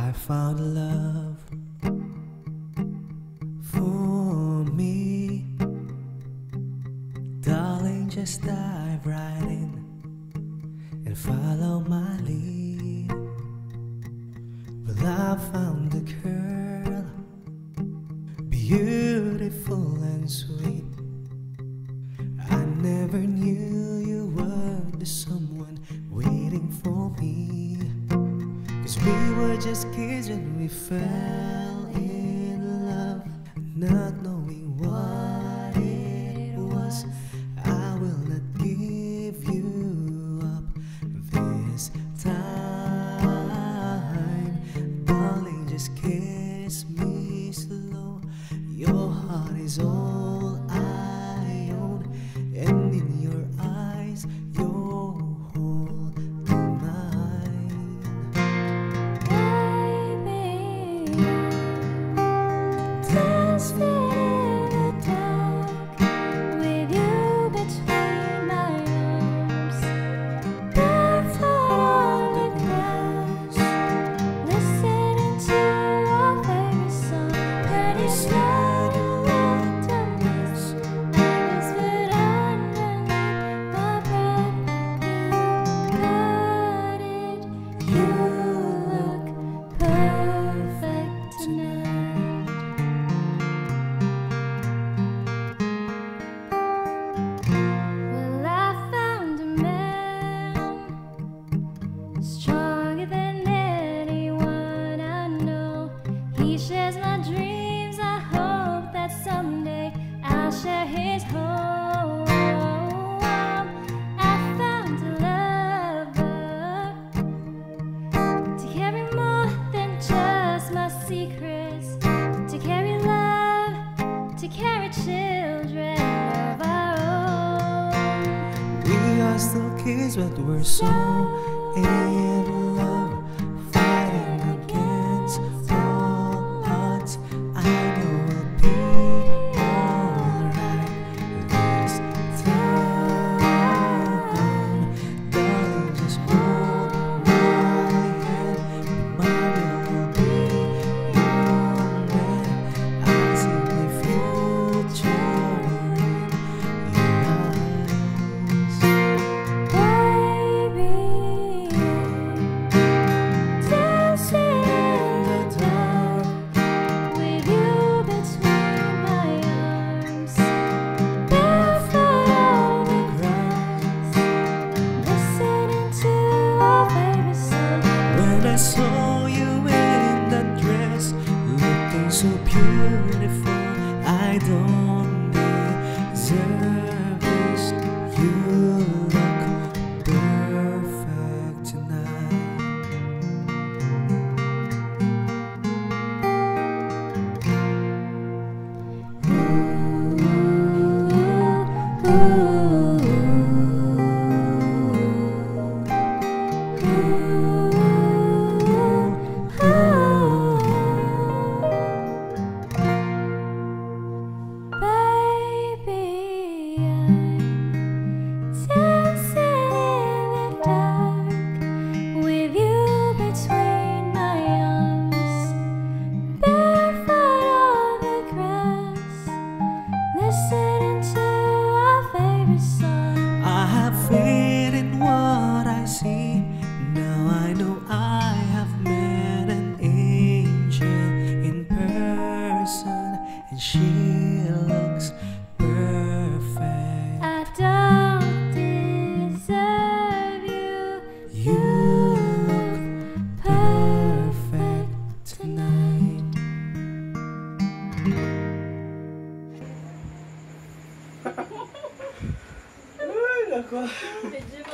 I found love for me. Darling, just dive right in and follow my lead. Well, I found a girl, beautiful and sweet. I never knew you were the someone waiting for me. 'Cause we were just kids when we fell in love, not knowing what it was. I will not give you up this time. Darling, just kiss me slow. Your heart is all I own, and in your eyes you're holding mine. Baby, dancing in the dark with you between my arms, barefoot on the grass, listening to our favorite song. Pretty slow walked on this, I whispered underneath my breath. You got it, you look perfect tonight. Well, I found a man stronger than anyone I know. He shares my dreams. I hope that someday I'll share his home. I found a lover to carry more than just my secrets, to carry love, to carry children of our own. We are still kids, but we're so in love, fighting against all odds. I know we'll be alright this time. Darling, just hold my hand. Remind me will be your man. I see the future in your eyes. Baby, dancing in the dark with you between my arms, barefoot on the grass, listening to our favorite song. When I saw you in that dress, looking so beautiful, I don't deserve this. You look perfect tonight. Baby, dancing in the dark with you between my arms, barefoot on the grass, listening to our favorite song. I have faith in what I see. Now I know I have met an angel in person, and she looks perfect. I don't deserve you. You look perfect tonight. Ay, nako.